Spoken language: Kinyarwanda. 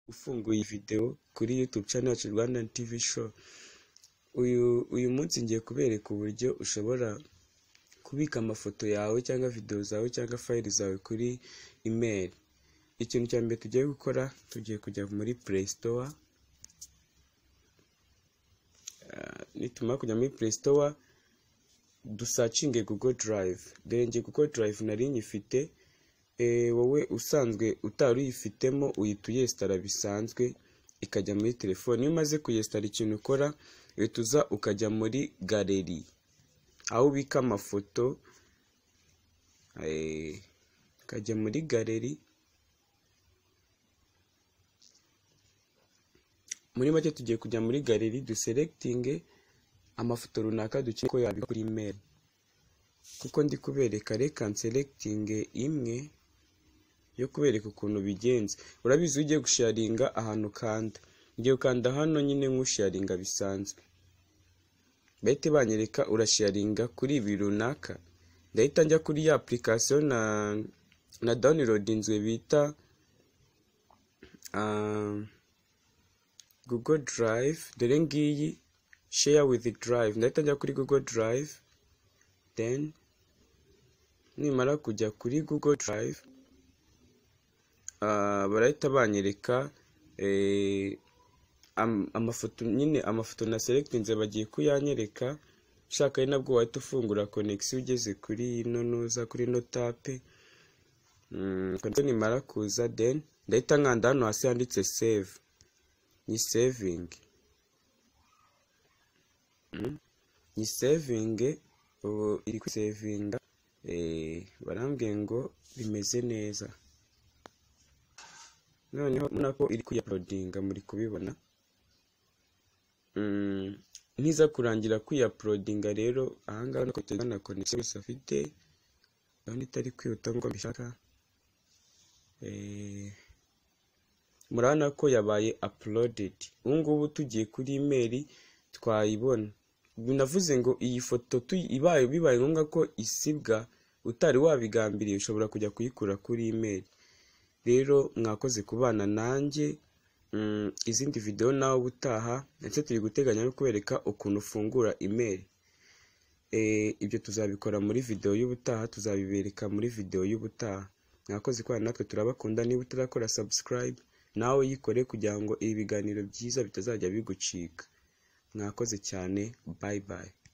ufunguye video kuri YouTube channel yacu Rwanda TV show. Uyu munsi ngiye kubereka uburyo ushobora kubika amafoto yawe cyangwa video zawe cyangwa file zawe kuri email. Ikintu cya mbere tugiye gukora, tugiye kujya muri Play Store. Nitumara kujya muri Play Store, dusearchinge Google Drive. Ngiye Google Drive nari nyifite, wowe usanzwe utari uyifitemo uyituyestara bisanzwe ikajya muri telefone. Iyo umaze kuyestara, ikintu ukora tuza ukajya muri gallery aho ubika amafoto, ukajya muri gallery. Muri make tugiye kujya muri gallery, duselectinge amafoto runaka dukeneye ko yabika kuri email. Kuko ndi kubereka, reka nselectinge imwe yo kubereka ukuntu bigenze. Urabizi ugiye gusharinga ahantu kanda, ngiye ukanda hano nyine nk'usharinga bisanzwe. Bahite banyereka urasharinga kuri ibi runaka. Ndahita njya kuri ya application na downloadinzwe bita Google Drive. Dore ngiyi share with Drive. Ndahita njya kuri Google Drive, then nimara kujya kuri Google Drive, barahita banyereka amafoto nyine, amafoto na selectinze bagiye kuyanyereka. Shaka ari nabwo wahita ufungura connection ugeze kuri noza kuri no tape. Nimara kuza, then ndahita nkanda hano hasi handitse save. Ni saving, ni saving. Iri ku savinga, barambwiye ngo bimeze neza. Noneho munako iri kuyaploadinga, muri kubibona. Niza kurangira kuyaploadinga rero, ahangaha nako tugana connection afite, aho itari kwihuta ngo mbishaka. Murana ko yabaye uploaded. Ubungubu tugiye kuri email twayibona. Navuze ngo iyi foto bibaye ngombwa ko isibwa utari wabigambiriye, ushobora kujya kuyikura kuri email. Rero mwakoze kubana nanjye. Izindi video nawe ubutaha, ndetse turi guteganya no kubereka ukuntu ufungura email. Ibyo tuzabikora muri video y'ubutaha, tuzabibereka muri video y'ubutaha. Mwakoze kubana natwe, turabakunda. Niba utarakora subscribe, nawe yikore kugira ngo ibi biganiro byiza bitazajya bigucika. Mwakoze cyane, bye bye.